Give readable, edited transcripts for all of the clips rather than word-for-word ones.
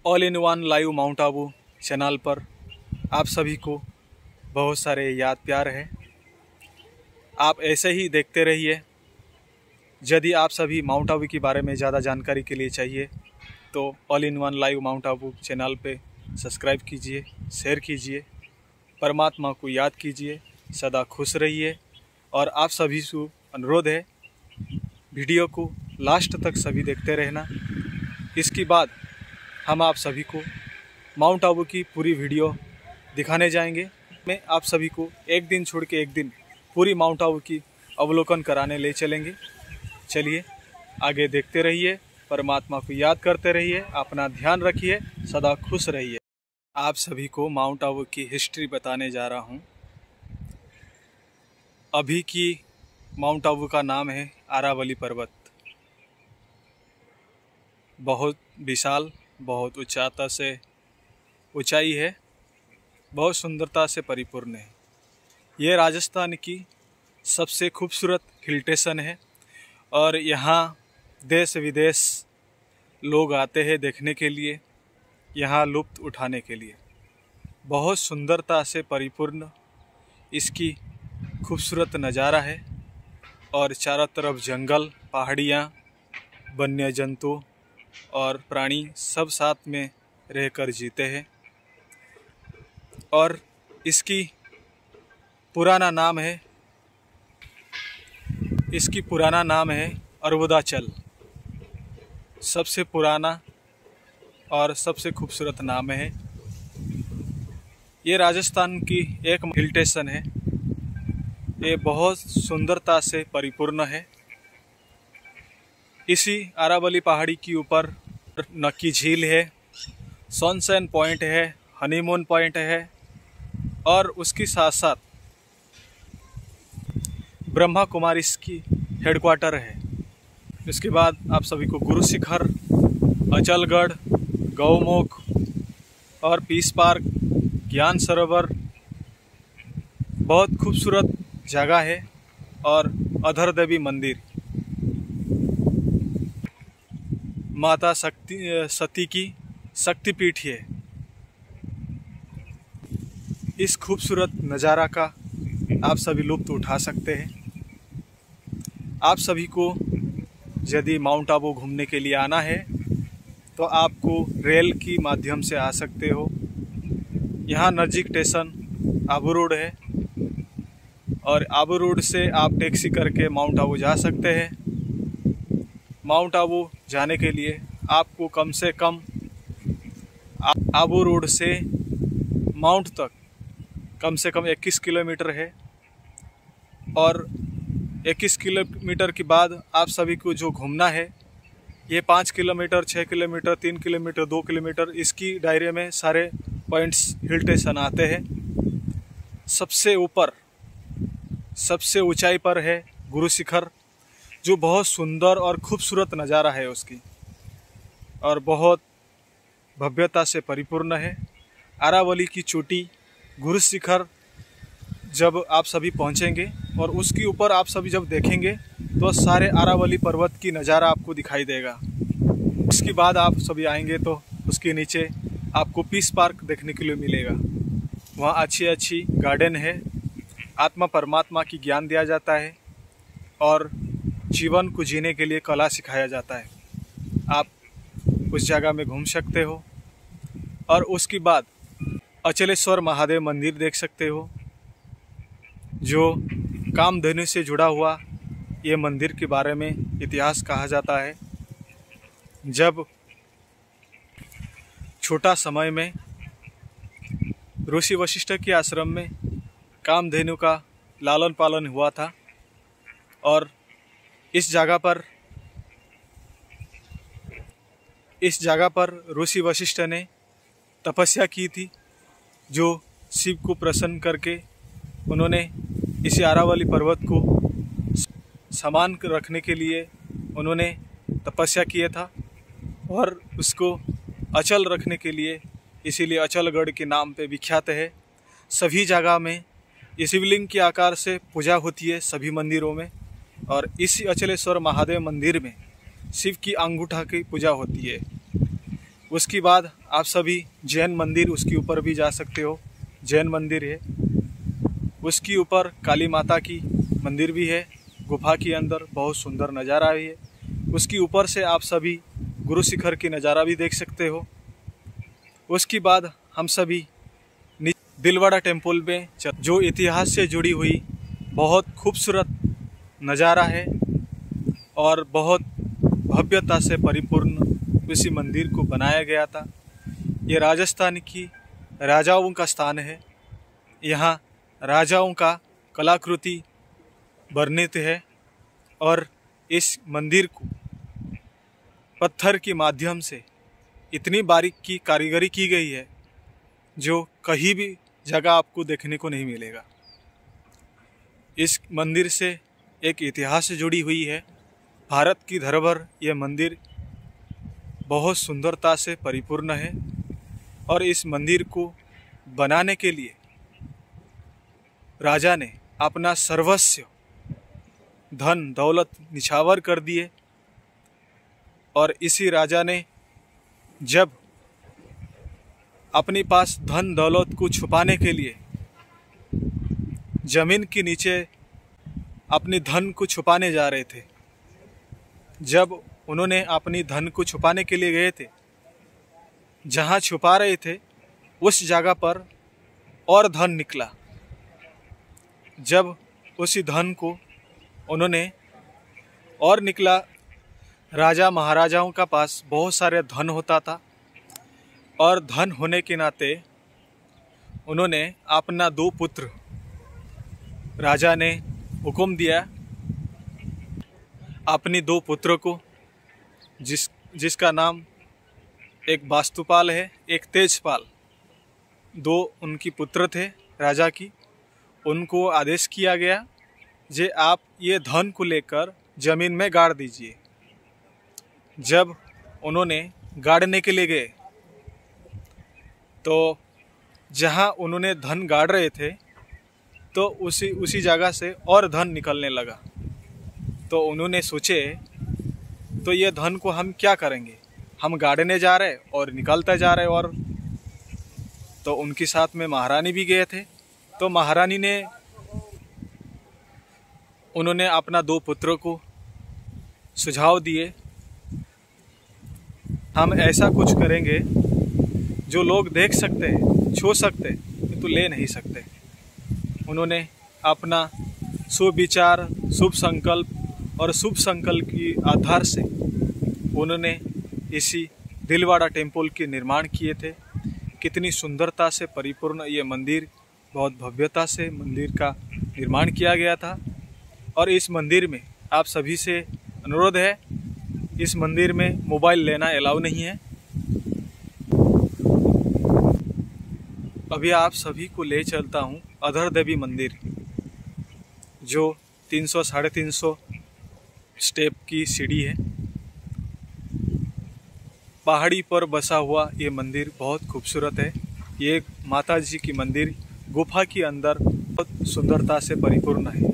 All in one live Mount Abu channel पर आप सभी को बहुत सारे याद प्यार है। आप ऐसे ही देखते रहिए। यदि आप सभी माउंट आबू के बारे में ज़्यादा जानकारी के लिए चाहिए तो all in one live Mount Abu channel पे सब्सक्राइब कीजिए, शेयर कीजिए, परमात्मा को याद कीजिए, सदा खुश रहिए। और आप सभी से अनुरोध है, वीडियो को लास्ट तक सभी देखते रहना। इसके बाद हम आप सभी को माउंट आबू की पूरी वीडियो दिखाने जाएंगे। मैं आप सभी को एक दिन छोड़ के एक दिन पूरी माउंट आबू की अवलोकन कराने ले चलेंगे। चलिए आगे देखते रहिए, परमात्मा को याद करते रहिए, अपना ध्यान रखिए, सदा खुश रहिए। आप सभी को माउंट आबू की हिस्ट्री बताने जा रहा हूँ। अभी की माउंट आबू का नाम है अरावली पर्वत। बहुत विशाल, बहुत ऊंचाई है, बहुत सुंदरता से परिपूर्ण है। ये राजस्थान की सबसे खूबसूरत हिल स्टेशन है और यहाँ देश विदेश लोग आते हैं देखने के लिए, यहाँ लुत्फ़ उठाने के लिए। बहुत सुंदरता से परिपूर्ण इसकी खूबसूरत नज़ारा है और चारों तरफ जंगल, पहाड़ियाँ, वन्य जंतु और प्राणी सब साथ में रहकर जीते हैं। और इसकी पुराना नाम है अर्बुदाचल। सबसे पुराना और सबसे खूबसूरत नाम है। ये राजस्थान की एक हिल स्टेशन है। ये बहुत सुंदरता से परिपूर्ण है। इसी अरावली पहाड़ी के ऊपर नक्की झील है, सनशाइन पॉइंट है, हनीमून पॉइंट है और उसके साथ साथ ब्रह्मा कुमारीज की हेडक्वार्टर है। इसके बाद आप सभी को गुरु शिखर, अचलगढ़, गौमुख और पीस पार्क, ज्ञान सरोवर, बहुत खूबसूरत जगह है। और अधर देवी मंदिर, माता सती की शक्तिपीठ है। इस खूबसूरत नज़ारा का आप सभी लुत्फ़ उठा सकते हैं। आप सभी को यदि माउंट आबू घूमने के लिए आना है तो आपको रेल की माध्यम से आ सकते हो। यहाँ नज़दीक स्टेशन आबू रोड है और आबू रोड से आप टैक्सी करके माउंट आबू जा सकते हैं। माउंट आबू जाने के लिए आपको कम से कम आबू रोड से माउंट तक कम से कम 21 किलोमीटर है। और 21 किलोमीटर के बाद आप सभी को जो घूमना है, ये 5 किलोमीटर, 6 किलोमीटर, 3 किलोमीटर, 2 किलोमीटर, इसकी दायरे में सारे पॉइंट्स हिल स्टेशन आते हैं। सबसे ऊपर, सबसे ऊंचाई पर है गुरु शिखर, जो बहुत सुंदर और खूबसूरत नज़ारा है उसकी और बहुत भव्यता से परिपूर्ण है। अरावली की चोटी गुरु शिखर जब आप सभी पहुंचेंगे और उसके ऊपर आप सभी जब देखेंगे तो सारे अरावली पर्वत की नज़ारा आपको दिखाई देगा। इसके बाद आप सभी आएंगे तो उसके नीचे आपको पीस पार्क देखने के लिए मिलेगा। वहाँ अच्छी गार्डन है, आत्मा परमात्मा की ज्ञान दिया जाता है और जीवन को जीने के लिए कला सिखाया जाता है। आप उस जगह में घूम सकते हो। और उसके बाद अचलेश्वर महादेव मंदिर देख सकते हो, जो कामधेनु से जुड़ा हुआ ये मंदिर के बारे में इतिहास कहा जाता है। जब छोटा समय में ऋषि वशिष्ठ के आश्रम में कामधेनु का लालन पालन हुआ था और इस जगह पर ऋषि वशिष्ठ ने तपस्या की थी, जो शिव को प्रसन्न करके उन्होंने इसी अरावली पर्वत को समान रखने के लिए उन्होंने तपस्या किया था और उसको अचल रखने के लिए, इसीलिए अचलगढ़ के नाम पे विख्यात है। सभी जगह में इस शिवलिंग के आकार से पूजा होती है, सभी मंदिरों में। और इसी अचलेश्वर महादेव मंदिर में शिव की अंगूठा की पूजा होती है। उसके बाद आप सभी जैन मंदिर उसके ऊपर भी जा सकते हो, जैन मंदिर है। उसके ऊपर काली माता की मंदिर भी है, गुफा के अंदर बहुत सुंदर नज़ारा भी है। उसके ऊपर से आप सभी गुरु शिखर की नज़ारा भी देख सकते हो। उसके बाद हम सभी दिलवाड़ा टेम्पल में जो इतिहास से जुड़ी हुई बहुत खूबसूरत नज़ारा है और बहुत भव्यता से परिपूर्ण उसी मंदिर को बनाया गया था। ये राजस्थान की राजाओं का स्थान है। यहाँ राजाओं का कलाकृति वर्णित है और इस मंदिर को पत्थर के माध्यम से इतनी बारीक की कारीगरी की गई है जो कहीं भी जगह आपको देखने को नहीं मिलेगा। इस मंदिर से एक इतिहास से जुड़ी हुई है, भारत की धरोहर। यह मंदिर बहुत सुंदरता से परिपूर्ण है और इस मंदिर को बनाने के लिए राजा ने अपना सर्वस्व धन दौलत निछावर कर दिए। और इसी राजा ने जब अपने पास धन दौलत को छुपाने के लिए जमीन के नीचे अपने धन को छुपाने जा रहे थे, जब उन्होंने अपनी धन को छुपाने के लिए गए थे, जहाँ छुपा रहे थे उस जगह पर और धन निकला। जब उसी धन को उन्होंने और निकला, राजा महाराजाओं का पास बहुत सारे धन होता था और धन होने के नाते उन्होंने अपना 2 पुत्र, राजा ने हुक्म दिया अपनी 2 पुत्रों को, जिसका नाम एक वास्तुपाल है, एक तेजपाल, 2 उनकी पुत्र थे राजा की। उनको आदेश किया गया जे आप ये धन को लेकर जमीन में गाड़ दीजिए। जब उन्होंने गाड़ने के लिए गए तो जहाँ उन्होंने धन गाड़ रहे थे तो उसी जगह से और धन निकलने लगा। तो उन्होंने सोचे तो ये धन को हम क्या करेंगे, हम गाड़ने जा रहे और निकलते जा रहे। और तो उनके साथ में महारानी भी गए थे। तो महारानी ने उन्होंने अपना 2 पुत्रों को सुझाव दिए, हम ऐसा कुछ करेंगे जो लोग देख सकते हैं, छू सकते हैं, किंतु ले नहीं सकते। उन्होंने अपना शुभ विचार, शुभ संकल्प और शुभ संकल्प के आधार से उन्होंने इसी दिलवाड़ा टेम्पल के निर्माण किए थे। कितनी सुंदरता से परिपूर्ण ये मंदिर, बहुत भव्यता से मंदिर का निर्माण किया गया था। और इस मंदिर में आप सभी से अनुरोध है, इस मंदिर में मोबाइल लेना अलाउ नहीं है। अभी आप सभी को ले चलता हूँ अधर देवी मंदिर, जो 300-350 स्टेप की सीढ़ी है। पहाड़ी पर बसा हुआ ये मंदिर बहुत खूबसूरत है। ये माता जी की मंदिर गुफा के अंदर बहुत सुंदरता से परिपूर्ण है।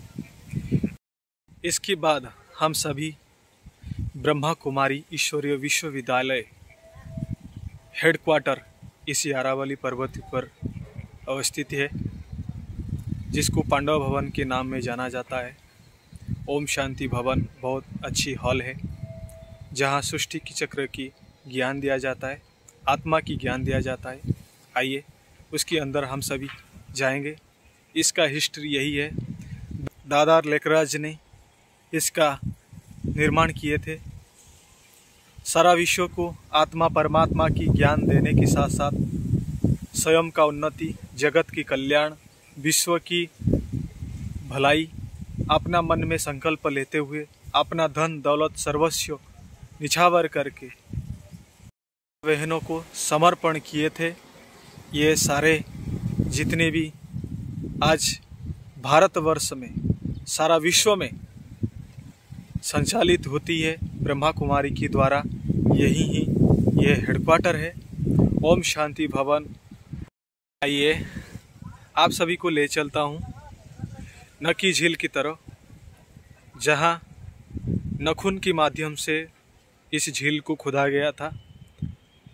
इसके बाद हम सभी ब्रह्मा कुमारी ईश्वरीय विश्वविद्यालय हेडक्वार्टर इसी अरावली पर्वत पर अवस्थित है, जिसको पांडव भवन के नाम में जाना जाता है। ओम शांति भवन बहुत अच्छी हॉल है, जहाँ सृष्टि की चक्र की ज्ञान दिया जाता है, आत्मा की ज्ञान दिया जाता है। आइए उसके अंदर हम सभी जाएंगे। इसका हिस्ट्री यही है, दादा लेखराज ने इसका निर्माण किए थे। सारा विश्व को आत्मा परमात्मा की ज्ञान देने के साथ साथ स्वयं का उन्नति, जगत की कल्याण, विश्व की भलाई अपना मन में संकल्प लेते हुए अपना धन दौलत सर्वस्व निछावर करके बहनों को समर्पण किए थे। ये सारे जितने भी आज भारतवर्ष में, सारा विश्व में संचालित होती है ब्रह्मा कुमारी के द्वारा, यही ही ये हेडक्वार्टर है ओम शांति भवन। आइए आप सभी को ले चलता हूँ नकी झील की तरफ, जहाँ नखून के माध्यम से इस झील को खोदा गया था।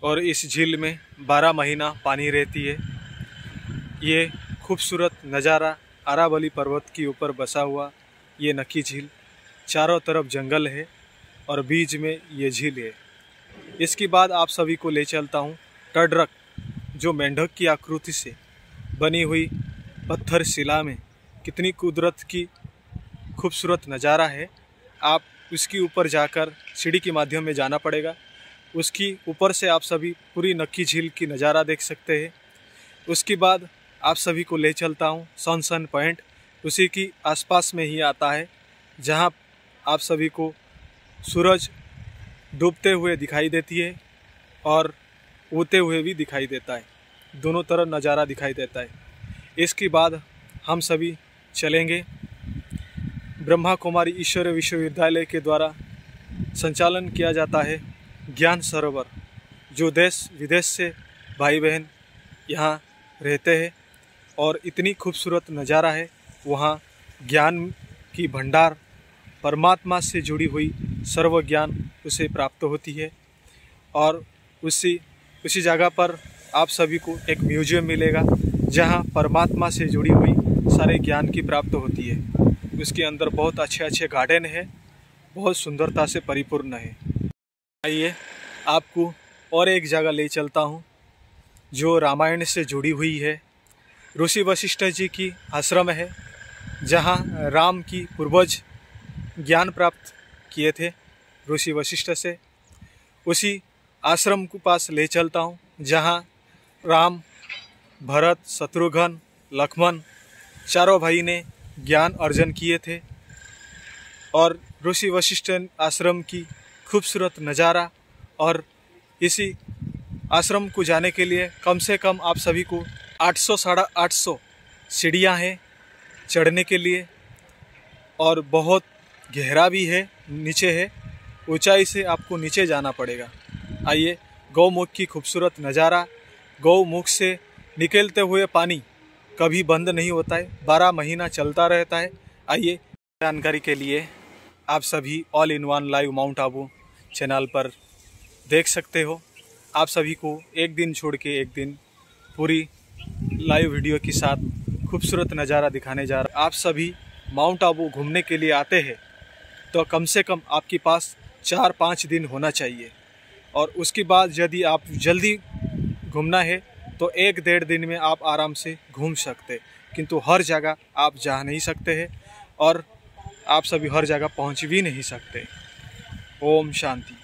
और इस झील में 12 महीना पानी रहती है। ये खूबसूरत नज़ारा अरावली पर्वत के ऊपर बसा हुआ ये नक्की झील, चारों तरफ जंगल है और बीच में ये झील है। इसके बाद आप सभी को ले चलता हूँ टडरक, जो मेंढक की आकृति से बनी हुई पत्थर शिला में कितनी कुदरत की खूबसूरत नज़ारा है। आप उसके ऊपर जाकर सीढ़ी के माध्यम में जाना पड़ेगा। उसकी ऊपर से आप सभी पूरी नक्की झील की नज़ारा देख सकते हैं। उसके बाद आप सभी को ले चलता हूँ सनसन पॉइंट, उसी की आसपास में ही आता है, जहाँ आप सभी को सूरज डूबते हुए दिखाई देती है और उगते हुए भी दिखाई देता है, दोनों तरफ नज़ारा दिखाई देता है। इसके बाद हम सभी चलेंगे ब्रह्मा कुमारी ईश्वरीय विश्वविद्यालय के द्वारा संचालन किया जाता है ज्ञान सरोवर, जो देश विदेश से भाई बहन यहाँ रहते हैं और इतनी खूबसूरत नज़ारा है। वहाँ ज्ञान की भंडार, परमात्मा से जुड़ी हुई सर्व ज्ञान उसे प्राप्त होती है। और उसी जगह पर आप सभी को एक म्यूजियम मिलेगा, जहाँ परमात्मा से जुड़ी हुई सारे ज्ञान की प्राप्त होती है। उसके अंदर बहुत अच्छे अच्छे गार्डन है, बहुत सुंदरता से परिपूर्ण है। आइए आपको और एक जगह ले चलता हूँ जो रामायण से जुड़ी हुई है। ऋषि वशिष्ठ जी की आश्रम है, जहाँ राम की पूर्वज ज्ञान प्राप्त किए थे ऋषि वशिष्ठ से। उसी आश्रम के पास ले चलता हूँ जहाँ राम, भरत, शत्रुघ्न, लक्ष्मण चारों भाई ने ज्ञान अर्जन किए थे। और ऋषि वशिष्ठ आश्रम की खूबसूरत नज़ारा और इसी आश्रम को जाने के लिए कम से कम आप सभी को 800-850 सीढ़ियाँ हैं चढ़ने के लिए, और बहुत गहरा भी है, नीचे है, ऊंचाई से आपको नीचे जाना पड़ेगा। आइए, गौमुख की खूबसूरत नज़ारा, गौमुख से निकलते हुए पानी कभी बंद नहीं होता है, 12 महीना चलता रहता है। आइए, जानकारी के लिए आप सभी all in one live Mount Abu channel पर देख सकते हो। आप सभी को एक दिन छोड़ के एक दिन पूरी लाइव वीडियो के साथ खूबसूरत नज़ारा दिखाने जा रहा। आप सभी माउंट आबू घूमने के लिए आते हैं तो कम से कम आपके पास 4-5 दिन होना चाहिए, और उसके बाद यदि आप जल्दी घूमना है तो 1-1.5 दिन में आप आराम से घूम सकते, किंतु हर जगह आप जा नहीं सकते हैं और आप सभी हर जगह पहुंच भी नहीं सकते। ओम शांति।